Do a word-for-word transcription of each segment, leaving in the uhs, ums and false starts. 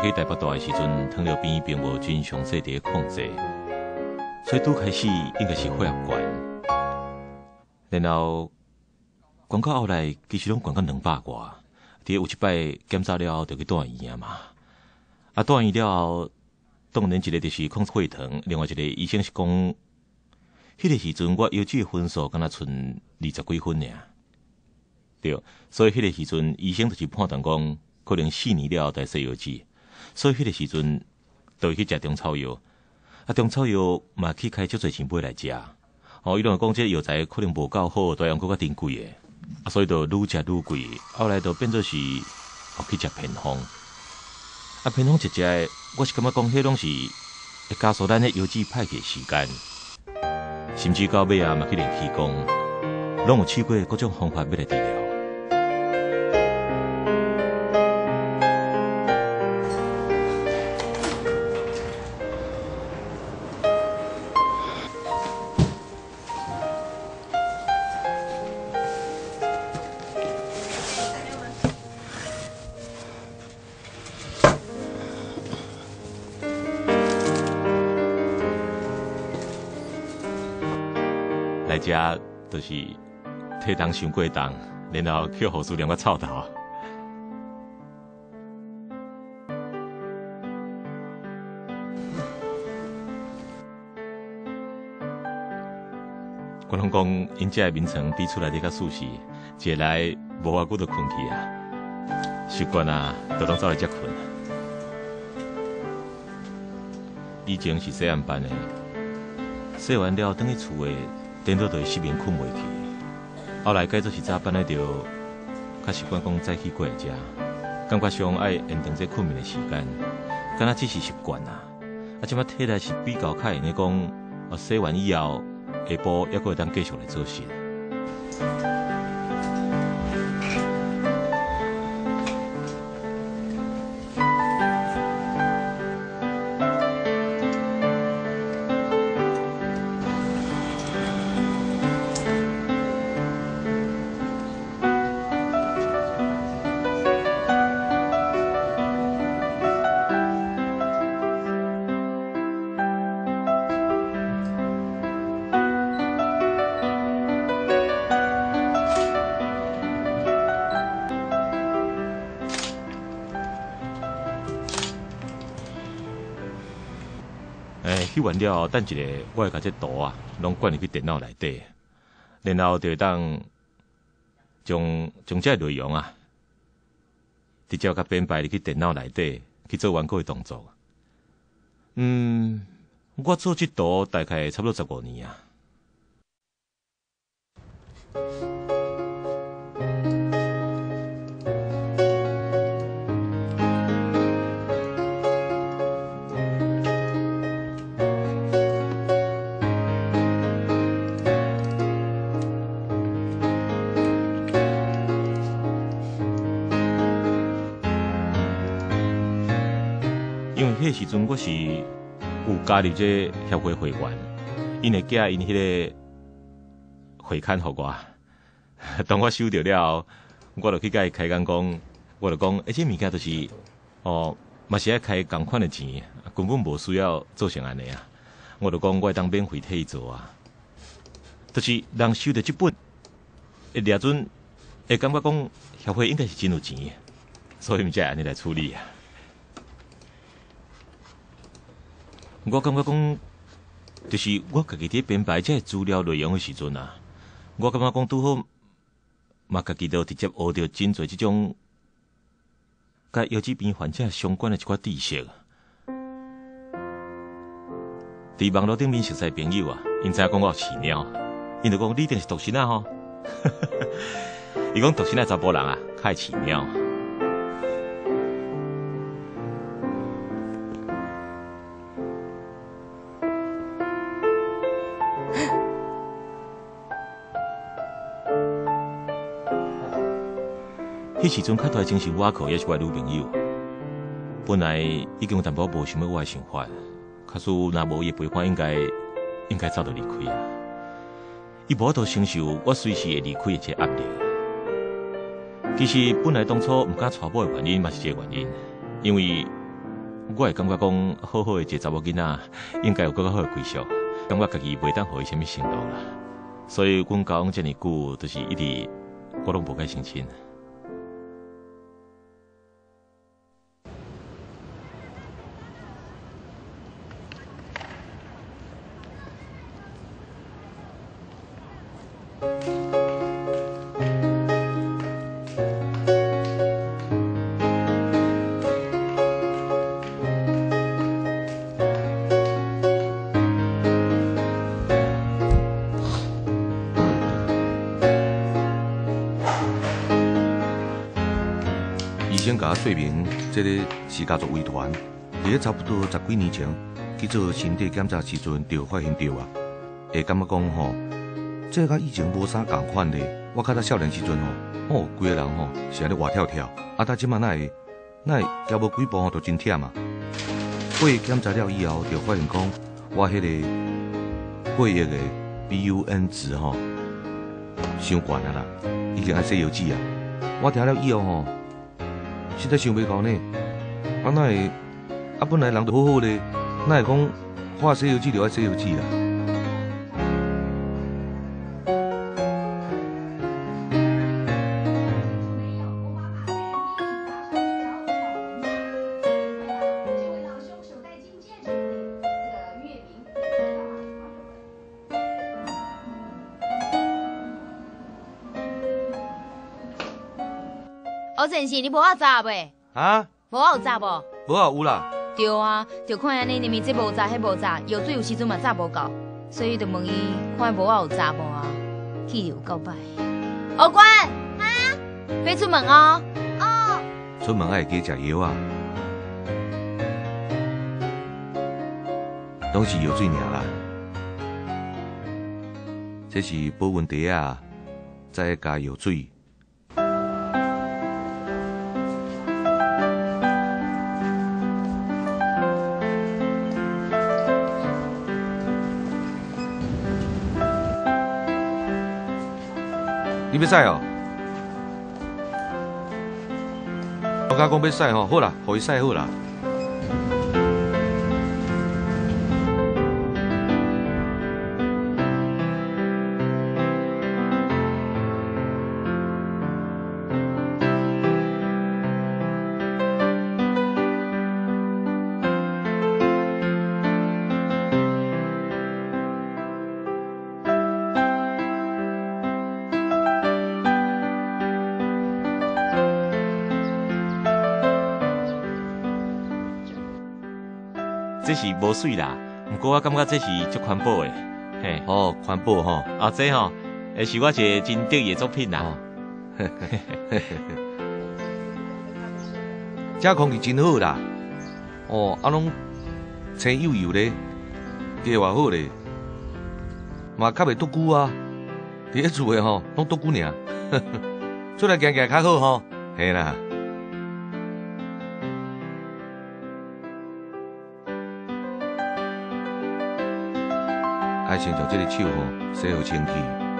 去台北大的时阵，糖尿病并无真详细地控制，所以拄开始应该是血压悬，然后悬到后来其实拢悬到两百外。伫有一摆检查了后，就去住院啊嘛。啊，住院了后，当然一个就是控制血糖，另外一个医生是讲，迄个时阵我药剂的分数敢若剩二十几分尔。对，所以迄个时阵医生就是判断讲，可能四年了后才洗药剂，所以迄个时阵就会去食中草药。啊，中草药嘛去开足侪钱买来食。哦，伊拢讲这药材可能无够好，大样佫较真贵的。啊，所以就愈食愈贵，后来就变做是哦去食偏方。啊，偏方一食的，我是感觉讲，迄拢是会加速咱的药剂歹去的时间，甚至到尾啊嘛去练气功，拢有试过各种方法要来治疗。来遮就是体重伤过重，然后去护士连我臭头。我拢讲，因遮的眠床比厝内底较舒适，一来无偌久就困去啊，习惯啊，就拢走来遮困。以前是细暗班的，洗完了等去厝的。颠倒就会失眠困袂去，后来改做是早班的，就较习惯讲早起过来食，感觉上爱延长这困眠的时间，敢若只是习惯啊。啊，即摆体力是比较较会用讲，啊洗完以后下晡还佫会当继续来做事。诶，去完了后，等一下，我会把这图啊，拢灌入去电脑内底，然后就会当将将这内容啊，直接甲编排入去电脑内底去做完稿的动作。嗯，我做这图大概差不多十五年啊。因为迄个时阵我是有加入这协会会员，因会寄因迄个会刊互我。当我收到了后，我就去甲伊开讲讲，我就讲，而且物件就是哦，嘛是爱开同款的钱，根本无需要做成安尼啊。我就讲，我会当免费替伊做啊。就是人收到这本，会掠准会感觉讲协会应该是真有钱，所以毋才会安尼来处理啊。我感觉讲，就是我家己伫编排这资料内容的时阵啊，我感觉讲拄好，嘛家己都直接学到真侪这种甲腰子病患者相关的一寡知识。伫网络顶面熟识朋友啊，因知影讲我有饲鸟，因就讲你一定是独身啊吼。伊讲独身的查甫人啊，较爱饲鸟。迄时阵较大精神瓦靠也是我女朋友，本来已经有淡薄无想要我的想法，可是若无伊的陪伴，应该应该早就离开啊。伊无法度承受我随时会离开的这压力。其实本来当初毋敢娶某的原因嘛是这个原因，因为我会感觉讲，好好的一个查某囡仔，应该有更较好的归宿，感觉家己袂当互伊啥物承诺啦。所以，阮交往遮尔久，就是一直我拢无甲相亲。 医生甲我说明，这个是家族遗传，伫咧差不多十几年前去做身体检查时阵就发现到啊。会感觉讲吼，这甲以前无啥共款咧。我较早少年时阵吼，哦，规个人吼是安尼活跳跳，啊，但即马哪会哪会行无几步吼，就真忝啊。血液检查了以后，就发现讲我迄个血液的 B U N 值吼伤悬啊啦，已经爱洗药剂啊。我听了以后吼。实在想袂到呢，啊哪会啊本来人就好好咧，哪会讲化西药剂就爱西药剂啦？ 欧先生，你无我查袂？ 啊？ 无我有查无？ 无啊，有啦。 对啊，就看安尼，明明这无查，迄无查，药水有时阵嘛查无够，所以就问伊，看无我有查无啊？气有够歹。欧官，啊，别出门哦。哦。 出门爱记食药啊，拢是药水尔啦。这是保温茶啊，再加药水。你要使哦？我甲讲要使吼，好啦，互伊使好啦。 这是无水啦，不过我感觉这是足环保的，嘿。 哦，环保吼。 啊，这吼，会是我一个真得意的作品啦。 这空气真好啦。哦，啊拢青油油咧，加偌好咧，嘛较袂毒久啊。伫咧厝诶吼，拢毒久尔。出来行行较好吼，嘿啦。爱先将这个手吼洗好清气。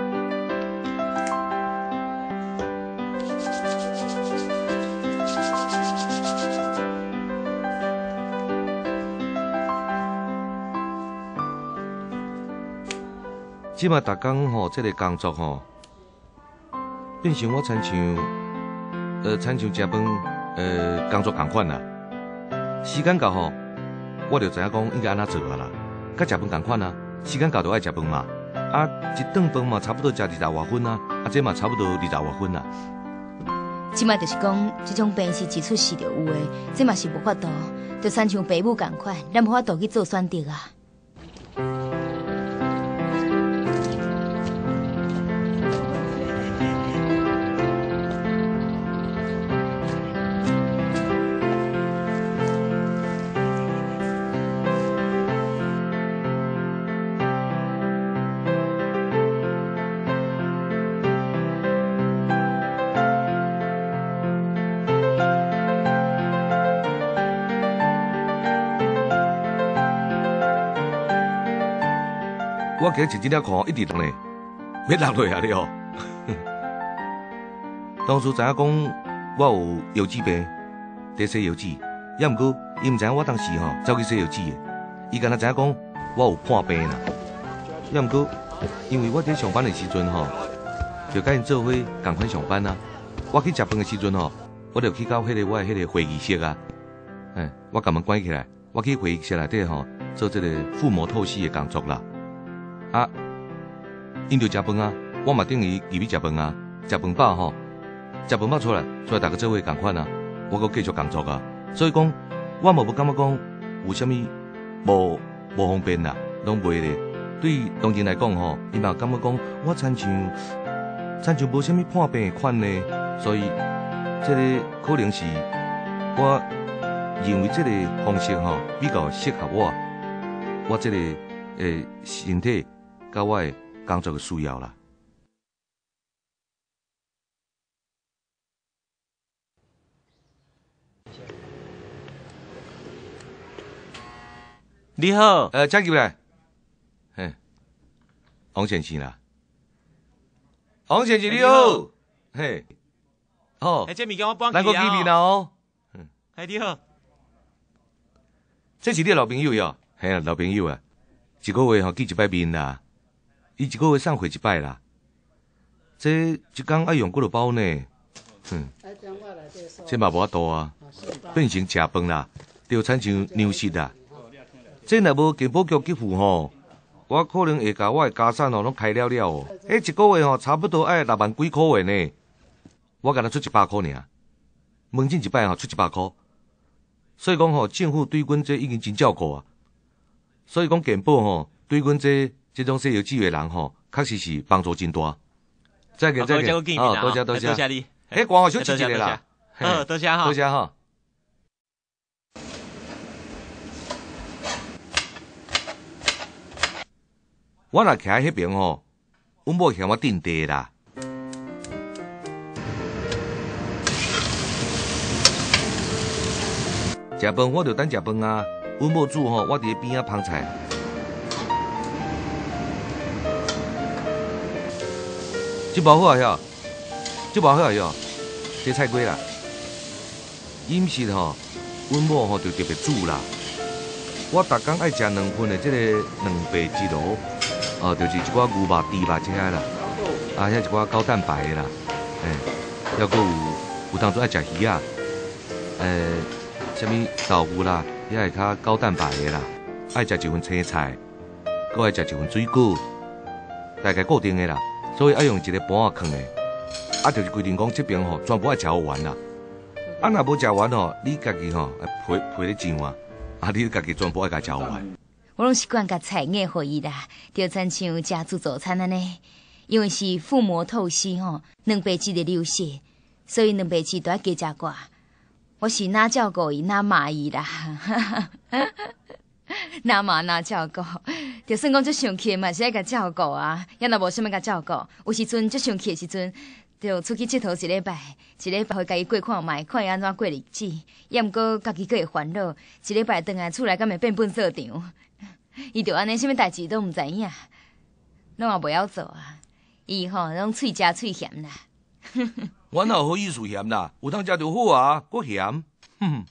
即马逐工吼，这个工作吼，变成我亲像呃，亲像食饭呃，工作共款啦。时间到吼，我就知影讲应该安怎做啊啦，甲食饭共款啊。时间到就爱食饭嘛，啊一顿饭嘛差不多食二十外分啊，啊这嘛差不多二十外分啦。 即卖就是讲，这种病是一出世就有的，这嘛是无法度，就亲像爸母共款，咱无法度去做选择啊。 我今日一了裤一直动咧，要落落啊了哦。当初知影讲我有腰子病，得洗腰子， 也毋过伊毋知影我当时吼走去西药剂的，伊敢若知影讲我有破病啦。也毋过因为我伫上班的时阵吼，就甲因做伙共款上班啊。我去食饭的时阵吼，我就去到迄个我的迄个会议室啊，哎，我甲门关起来，我去会议室内底吼做这个腹膜透析的工作啦。啊，因着食饭啊，我嘛等于入去食饭啊，食饭饱吼，食饭饱出来，出来大家做伙共款啊，我阁继续工作啊。所以讲，我嘛无感觉讲有啥物无无方便啦，拢袂咧。对当人来讲吼，伊嘛感觉讲我亲像亲像无啥物破病的款呢，所以这个可能是我认为这个方式吼比较适合我，我这个诶身体甲我的工作的需要啦。 你好， 呃，请入来。嘿，王先生啦，王先生你好，嘿，哦， 哎，这物件我搬来个见面啦哦。 嗯，哎，你好， 这是你的老朋友哟，嘿啊，老朋友啊，一个月吼见一摆面啦，伊一个月送回一摆啦。这一工爱用几落包呢？哼，这嘛无法度啊，变成食饭啦，就产生牛食啦。这若无健保局给付吼，我可能会甲我的家产哦拢开了了哦。迄一个月吼差不多爱六万几箍元呢，我敢若出一百箍尔，门诊一摆吼出一百箍。所以讲吼，政府对阮这已经真照顾啊。所以讲健保吼，对阮这这种西药剂的人吼，确实是帮助真大。再见再见，哦，多谢多谢， 多谢你。 哎，光好小姐姐啦， 嗯，多谢哈， 多谢哈。我若徛喺迄边吼，阮某嫌我垫地啦。食饭我就等食饭啊，阮某煮吼，我伫边仔捧菜。这包好啊晓，这包好啊晓，这菜粿啦。饮食吼，阮某吼就特别煮啦。我逐工爱食两份的这个两白鸡肉。哦，就是一寡牛肉、猪肉这些啦，啊，遐一寡高蛋白的啦，诶，还佫有有当初爱食鱼啊，诶，什么豆腐啦，遐会较高蛋白的啦，爱食一份青菜，佫爱食一份水果，大概固定的啦，所以爱用一个盘啊放的，啊，就是规定讲这边吼全部爱食好完啦，啊，若无食完吼，你家己吼赔赔咧钱啊，啊，你家己全部爱甲食好完。 我拢习惯甲菜叶互伊啦，就亲像食自助餐安尼。因为是腹膜透析吼，蛋白质的流失，所以蛋白质都要加食寡。我是哪照顾伊哪骂伊啦，哪骂哪照顾。就算讲足生气嘛，是爱甲照顾啊。也若无啥物甲照顾，有时阵足生气的时阵，就出去佚佗一礼拜，一礼拜互家己过看卖，看伊安怎过日子。也毋过家己个会烦恼，一礼拜转来厝内敢会变粪扫场。伊就安尼，啥物代志都毋知影，拢也袂晓做啊。伊吼拢喙食喙咸啦。 我哪有好意思咸啦？有通食就好啊，搁咸。哼。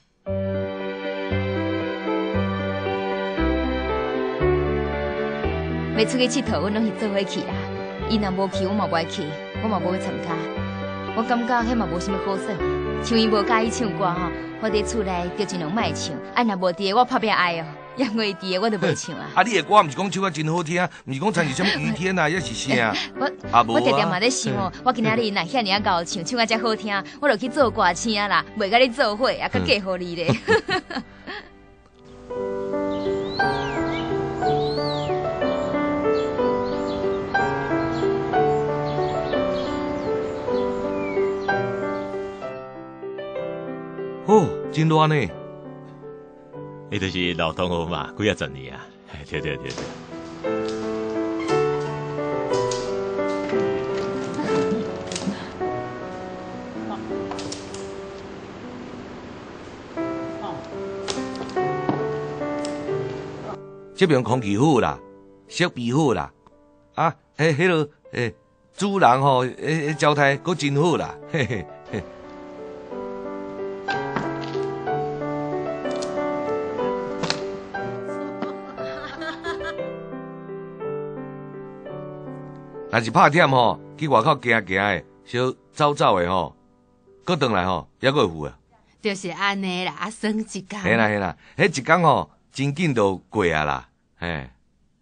要出去佚佗，阮拢是做伙去啦。伊若无去，我嘛袂去，我嘛无要参加。我感觉迄嘛无啥物好耍。像伊无介意唱歌吼，我伫厝内就尽量莫唱。啊，若无伫个，我拍拼爱哦。因为伫个我都袂唱啊。 啊，你的歌毋是讲唱啊真好听，毋是讲参是啥物雨天啊，也是啥？ 我啊无啊。 我常常嘛咧想哦，我今仔日若遐尔啊高唱，唱啊遮好听，我就去做歌星啦，袂甲你做伙，啊，佮嫁互你咧。 哦，真热呢。 伊就是老同学嘛，几啊十年啊，对对对对。 这边空气好啦，设备好啦，啊，迄迄落诶，主人吼，诶，招待阁真好啦，嘿嘿嘿。 若是拍忝吼，去外口行行的，小走走的吼，搁转来吼，还阁会付啊。 就是安尼啦，啊，算一工。 嘿啦嘿啦，迄一工吼，真紧就过啊啦，嘿。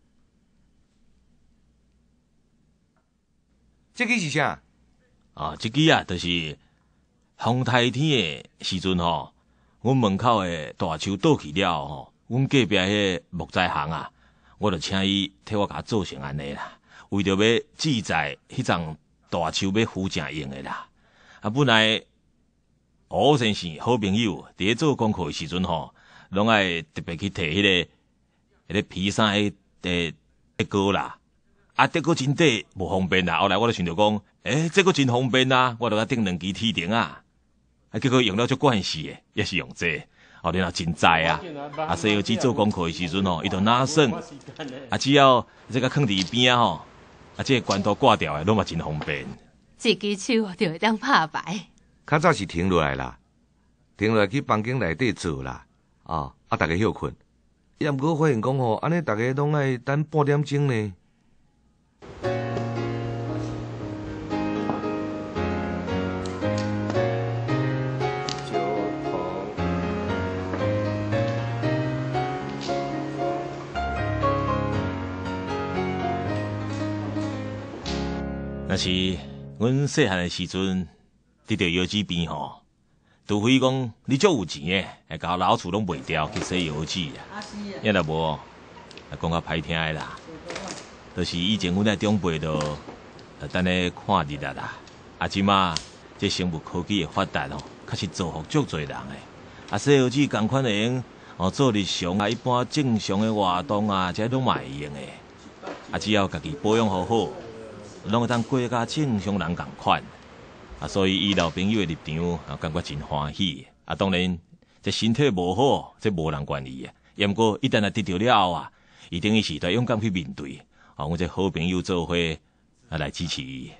这个是啥？ 啊，这个啊，就是风台天的时阵吼，阮门口的大树倒去了吼，阮隔壁迄木材行啊，我就请伊替我甲做成安尼啦，为着要记载迄丛大树要扶正用的啦。啊，本来吴先生好朋友伫咧做功课的时阵吼，拢爱特别去摕迄、那个、迄、那个皮衫迄个德哥啦。啊，德哥真短无方便啦，后来我就想着讲，诶、欸，这个真方便啊，我就甲订两支铁钉啊，啊，结果用了足惯势的，也是用这個，哦，然后真知啊，啊，西游记做功课的时阵吼，伊就拿算，啊，只要这个放伫边啊吼，啊，这个关刀挂掉的，拢嘛真方便。 一支手就会当拍牌。 较早是停落来啦，停落来去房间内底做啦，啊，啊，大家休困。也毋过发现讲吼，安尼大家拢爱等半点钟呢。 若是阮细汉的时阵，伫着药纸边吼，除非讲你足有钱诶，会甲老厝拢卖掉去洗药纸啊。也若无，讲较歹听诶啦，就是以前阮在长辈都等咧看日啊啦。啊，即马这生物科技的发达吼，确实造福足侪人诶。啊，洗药纸共款会用哦做日常啊，一般正常诶活动啊，这拢嘛会用诶。啊，只要家己保养好好。拢会当过甲正常人共款，啊，所以伊老朋友的入场啊，感觉真欢喜。啊，当然，这身体无好，这无人愿意啊。也毋过一旦啊得到了后啊，伊等于是在勇敢去面对。啊，我这好朋友做伙啊来支持伊。